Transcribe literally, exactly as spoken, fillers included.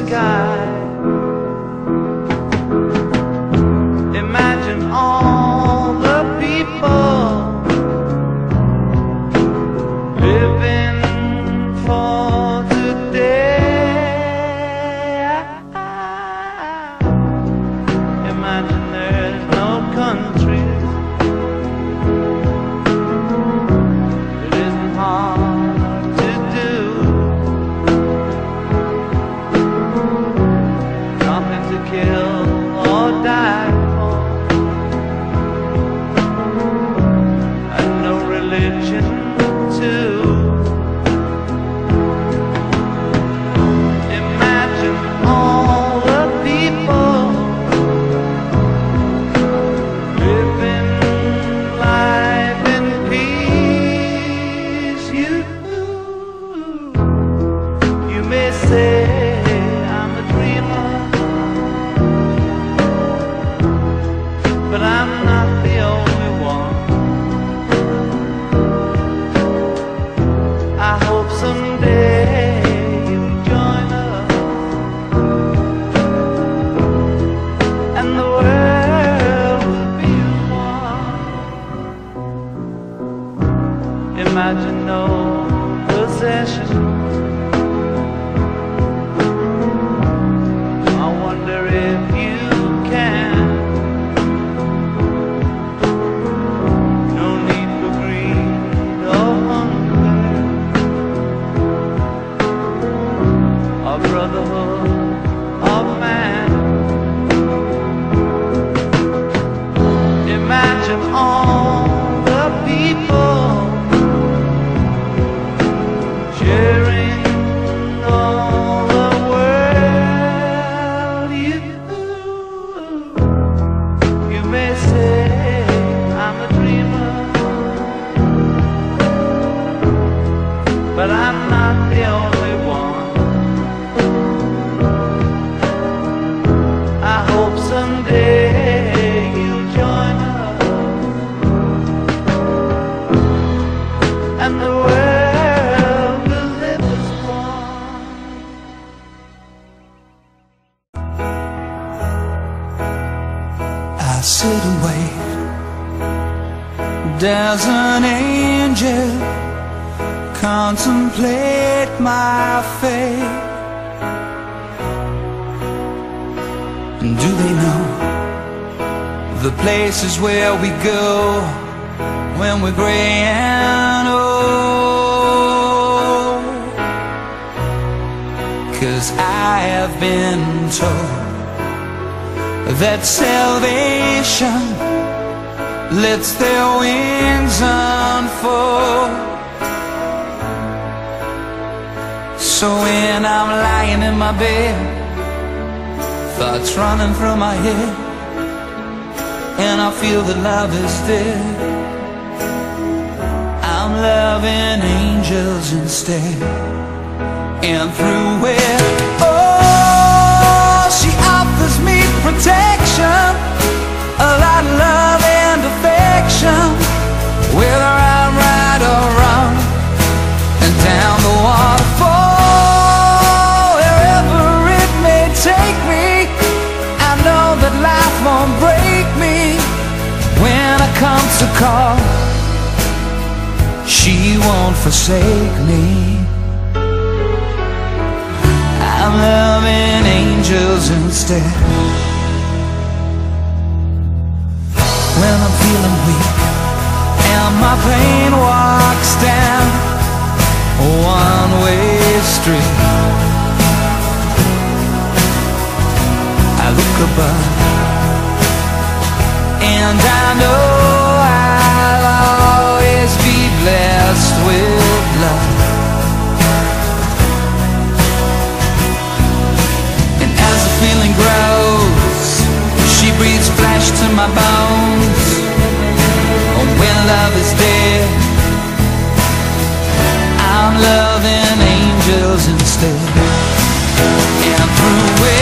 sky. Imagine all the people living for today. Imagine there's no countries. It isn't hard to do. Nothing to kill or die for, and no religion too. Imagine all the people living life in peace. You, you may say I'm a dreamer, but I'm not the only one. I hope someday you'll join us, and the world will be one. Imagine no possessions. I wonder if you can. No need for greed or hunger, or brotherhood of man. Imagine all the people sharing all the world. You, you may say I'm a dreamer, but I'm not the only one. I hope someday you'll join us, and the world will live as one. I sit and wait. Does an angel contemplate my fate? And do they know the places where we go when we're gray and old? 'Cause I have been told that salvation lets their wings unfold. So when I'm lying in my bed, thoughts running through my head, and I feel that love is dead, I'm loving angels instead. And through it, oh, she offers me protection, a lot of love and affection, whether I'm right or wrong, and down the waterfall, wherever it may take me, I know that life won't break me. When I come to call, she won't forsake me. I'm loving angels instead. When I'm feeling weak and my pain walks down a one-way street, I look above and I know I'll always be blessed with love. And as the feeling grows, she breathes flesh to my bones. Oh, when love is dead, I'm loving angels instead. And through it